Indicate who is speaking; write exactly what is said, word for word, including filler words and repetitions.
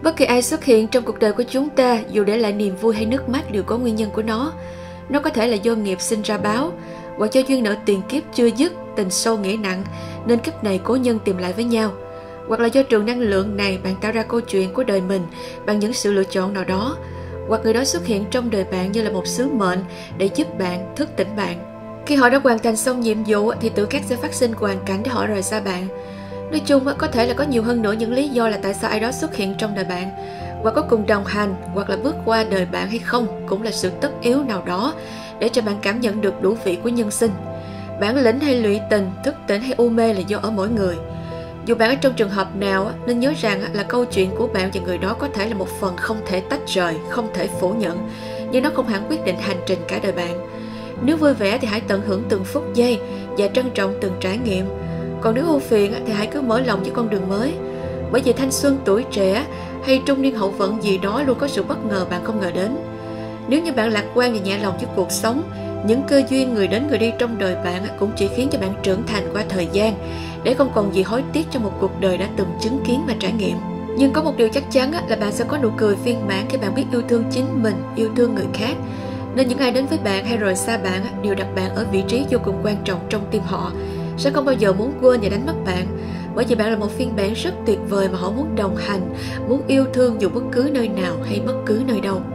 Speaker 1: Bất kỳ ai xuất hiện trong cuộc đời của chúng ta, dù để lại niềm vui hay nước mắt đều có nguyên nhân của nó. Nó có thể là do nghiệp sinh ra báo, hoặc do duyên nợ tiền kiếp chưa dứt, tình sâu nghĩa nặng, nên kiếp này cố nhân tìm lại với nhau. Hoặc là do trường năng lượng này bạn tạo ra câu chuyện của đời mình bằng những sự lựa chọn nào đó. Hoặc người đó xuất hiện trong đời bạn như là một sứ mệnh để giúp bạn, thức tỉnh bạn. Khi họ đã hoàn thành xong nhiệm vụ thì tự khắc sẽ phát sinh hoàn cảnh để họ rời xa bạn. Nói chung có thể là có nhiều hơn nữa những lý do là tại sao ai đó xuất hiện trong đời bạn, hoặc có cùng đồng hành, hoặc là bước qua đời bạn hay không, cũng là sự tất yếu nào đó để cho bạn cảm nhận được đủ vị của nhân sinh. Bản lĩnh hay lụy tình, thức tỉnh hay u mê là do ở mỗi người. Dù bạn ở trong trường hợp nào, nên nhớ rằng là câu chuyện của bạn và người đó có thể là một phần không thể tách rời, không thể phủ nhận, nhưng nó không hẳn quyết định hành trình cả đời bạn. Nếu vui vẻ thì hãy tận hưởng từng phút giây và trân trọng từng trải nghiệm. Còn nếu ưu phiền thì hãy cứ mở lòng với con đường mới. Bởi vì thanh xuân, tuổi trẻ hay trung niên hậu vận gì đó luôn có sự bất ngờ bạn không ngờ đến. Nếu như bạn lạc quan và nhẹ lòng với cuộc sống, những cơ duyên người đến người đi trong đời bạn cũng chỉ khiến cho bạn trưởng thành qua thời gian, để không còn gì hối tiếc cho một cuộc đời đã từng chứng kiến và trải nghiệm. Nhưng có một điều chắc chắn là bạn sẽ có nụ cười viên mãn khi bạn biết yêu thương chính mình, yêu thương người khác. Nên những ai đến với bạn hay rời xa bạn đều đặt bạn ở vị trí vô cùng quan trọng trong tim họ, sẽ không bao giờ muốn quên và đánh mất bạn, bởi vì bạn là một phiên bản rất tuyệt vời mà họ muốn đồng hành, muốn yêu thương dù bất cứ nơi nào hay bất cứ nơi đâu.